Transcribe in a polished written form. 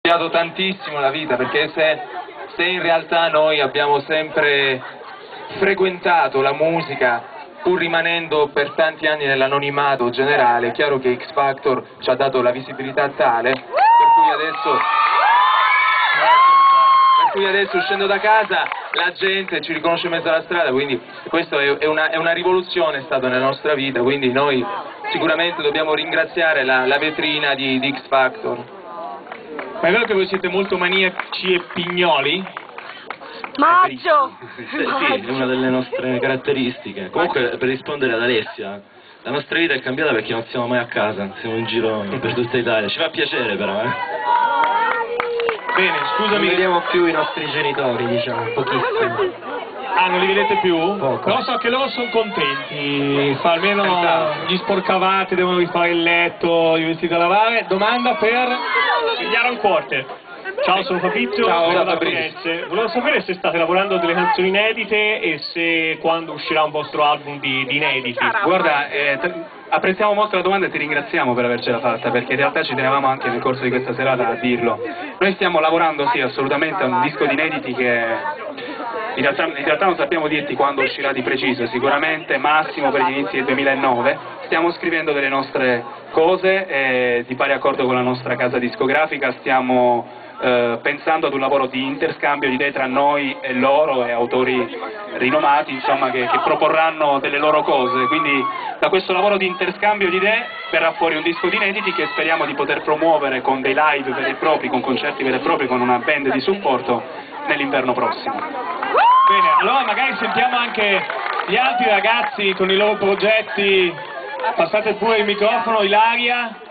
cambiato tantissimo la vita, perché se in realtà noi abbiamo sempre frequentato la musica, pur rimanendo per tanti anni nell'anonimato generale, è chiaro che X Factor ci ha dato la visibilità tale, per cui adesso uscendo da casa la gente ci riconosce in mezzo alla strada, quindi questa è una rivoluzione stata nella nostra vita, quindi noi sicuramente dobbiamo ringraziare la vetrina di X Factor. Ma è vero che voi siete molto maniaci e pignoli? Maggio! Sì, è una delle nostre caratteristiche. Comunque, per rispondere ad Alessia, la nostra vita è cambiata perché non siamo mai a casa, siamo in giro per tutta Italia. Ci fa piacere però, Bene, scusami. Non vediamo più i nostri genitori, diciamo, pochissimo. Ah, non li vedete più? Poco. Però so che loro sono contenti, almeno gli sporcavate, devono rifare il letto, i vestiti da lavare. Domanda per Iron Quarter. Ciao, sono Fabrizio, sono da Firenze. Volevo sapere se state lavorando a delle canzoni inedite e se quando uscirà un vostro album di inediti. Guarda, apprezziamo molto la domanda e ti ringraziamo per avercela fatta, perché in realtà ci tenevamo anche nel corso di questa serata a dirlo. Noi stiamo lavorando, sì, assolutamente a un disco di inediti che in realtà non sappiamo dirti quando uscirà di preciso, sicuramente massimo per gli inizi del 2009. Stiamo scrivendo delle nostre cose e di pari accordo con la nostra casa discografica stiamo pensando ad un lavoro di interscambio di idee tra noi e loro e autori rinomati, insomma, che proporranno delle loro cose, quindi da questo lavoro di interscambio di idee verrà fuori un disco di inediti che speriamo di poter promuovere con dei live veri e propri, con concerti veri e propri, con una band di supporto nell'inverno prossimo. Bene, allora magari sentiamo anche gli altri ragazzi con i loro progetti. Passate pure il microfono, Ilaria.